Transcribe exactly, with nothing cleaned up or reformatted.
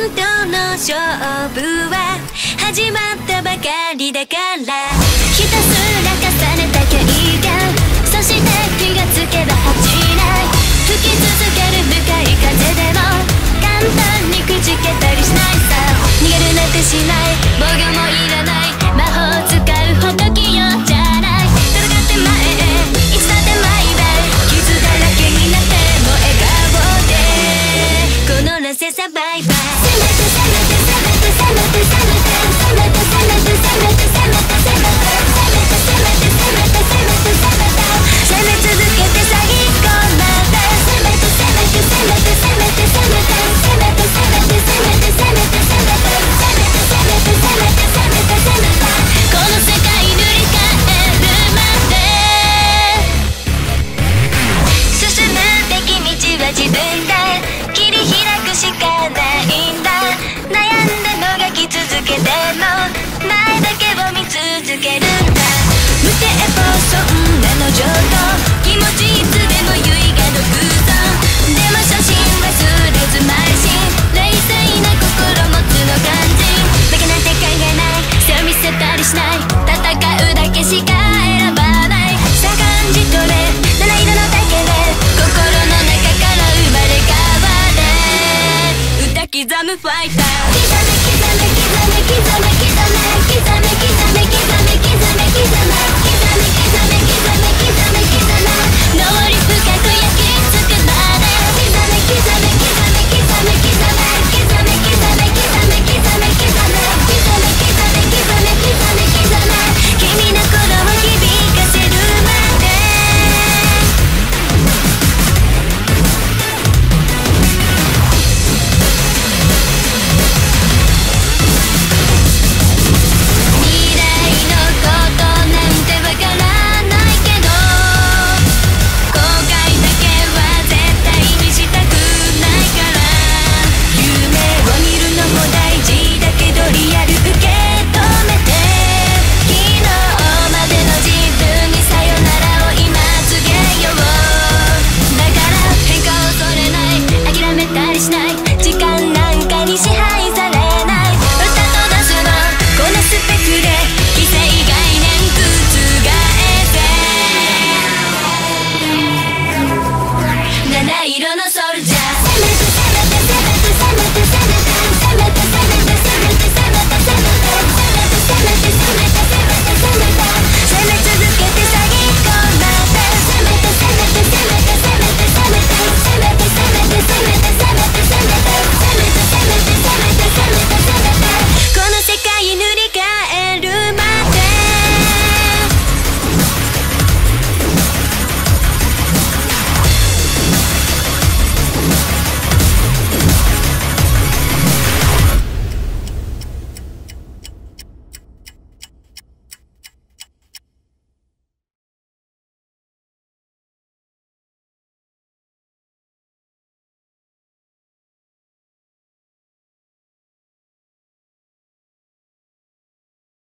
との勝負は始まったばかりだから、ひたすら重ねた経験、そして気がつけば恥じない吹き続ける向かい風でも簡単にくじけたりしないさ。逃げるなんてしない、防御もいらない、魔法使うほど器用じゃない、戦って前へいつだってマイベル、傷だらけになっても笑顔でこのらせさバイバイ。攻めて攻めて攻めて攻めて攻めて攻めて攻めて攻めて攻めて攻めて攻めて攻めて攻めて攻めて攻め続けて最後まで、攻めて攻めて攻めて攻めて攻めて攻めて攻めて攻めて攻めて攻めて攻めて攻めて攻めて攻めて攻めてこの世界塗り替えるまで、進むべき道は自分で切り開くしかないんだ。悩んでもがき続けても前だけを見続けるんだ。無抵抗そんなの上等、気持ちいつでも唯我の空想、でも初心忘れず邁進、冷静な心持つの感じ、負けなんて考えない、背を見せたりしない、戦うだけしか選ばない、さあ感じ取れ七色のだけで心の中から生まれ変われ、歌刻むファイター。